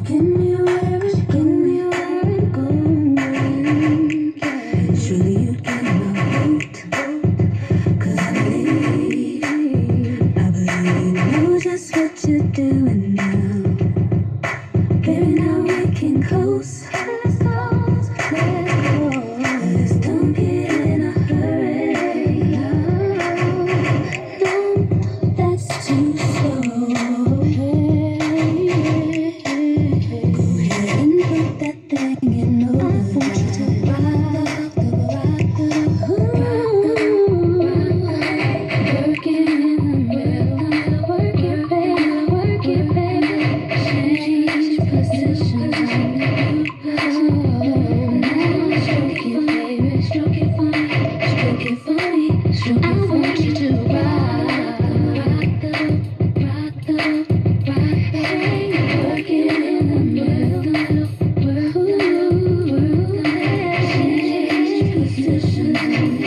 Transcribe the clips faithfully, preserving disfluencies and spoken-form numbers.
Give me where it's give me where it's going. Surely you'd get my vote. Cause I believe, I believe you know just what you're doing now. Baby, now we can close. Let's go, let's go. Let's don't get in a hurry. No, no, that's too slow. Hey, go ahead and put that thing in over. I want you to rock the, rock the, work it in the middle, work it, baby, work it, baby. Change positions on the stroke it, baby, stroke it for me, stroke it for me, stroke it. I want you to rock the, rock the, rock the, work it in the middle, work the, change positions on the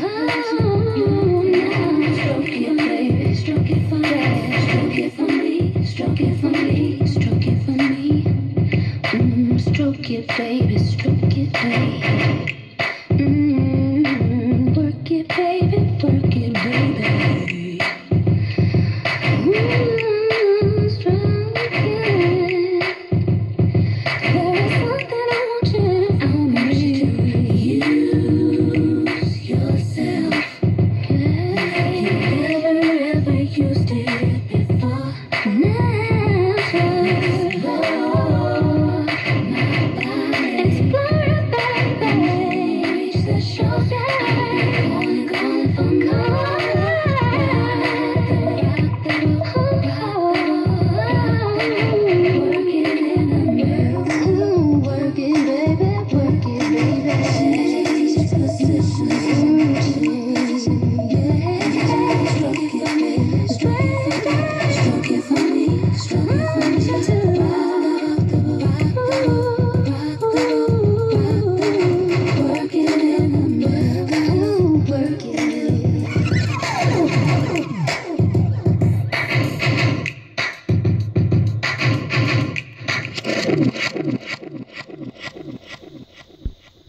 stroke it, baby, stroke it for me, stroke it for me, stroke it for me, stroke it for me. Mm, stroke it, baby, stroke it, baby. Mm, work it, baby, work it, baby. Mm, stroke it. There is something I want you to, I want you to use yourself. You never ever used it before. Never.